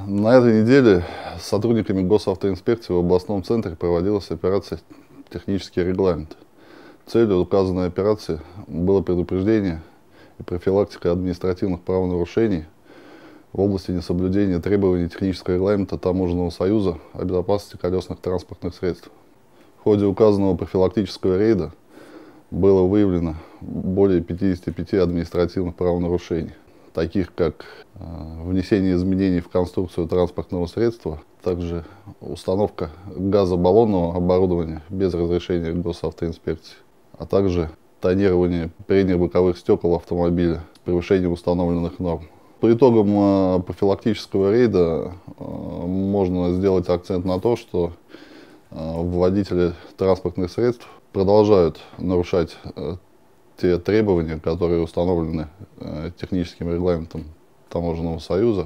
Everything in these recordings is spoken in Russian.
На этой неделе с сотрудниками госавтоинспекции в областном центре проводилась операция «Технический регламент». Целью указанной операции было предупреждение и профилактика административных правонарушений в области несоблюдения требований технического регламента Таможенного союза о безопасности колесных транспортных средств. В ходе указанного профилактического рейда было выявлено более 55 административных правонарушений, таких как внесение изменений в конструкцию транспортного средства, также установка газобаллонного оборудования без разрешения госавтоинспекции, а также тонирование передних боковых стекол автомобиля с превышением установленных норм. По итогам профилактического рейда можно сделать акцент на то, что водители транспортных средств продолжают нарушать те требования, которые установлены техническим регламентом Таможенного союза,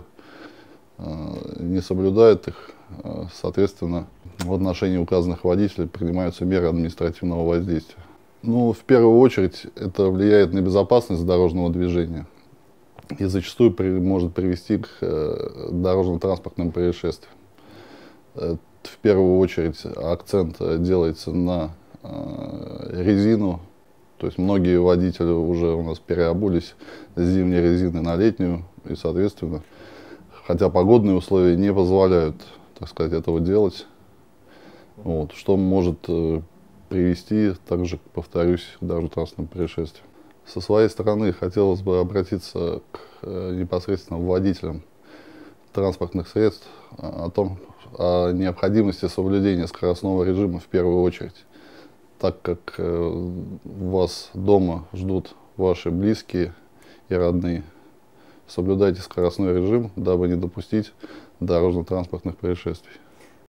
не соблюдают их, соответственно, в отношении указанных водителей принимаются меры административного воздействия. В первую очередь это влияет на безопасность дорожного движения и зачастую может привести к дорожно-транспортным происшествиям. В первую очередь акцент делается на резину. То есть многие водители уже у нас переобулись с зимней резины на летнюю, и, соответственно, хотя погодные условия не позволяют, так сказать, этого делать, что может привести также, повторюсь, к дорожно-транспортным происшествиям. Со своей стороны хотелось бы обратиться к непосредственно водителям транспортных средств о необходимости соблюдения скоростного режима в первую очередь, так как вас дома ждут ваши близкие и родные. Соблюдайте скоростной режим, дабы не допустить дорожно-транспортных происшествий.